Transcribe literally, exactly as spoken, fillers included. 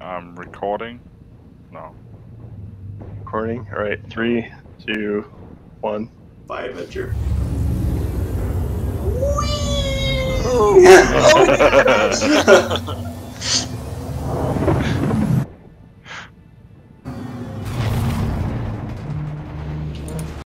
I'm recording. No. Recording. All right. Three, two, one. Bye, Adventure. Oh,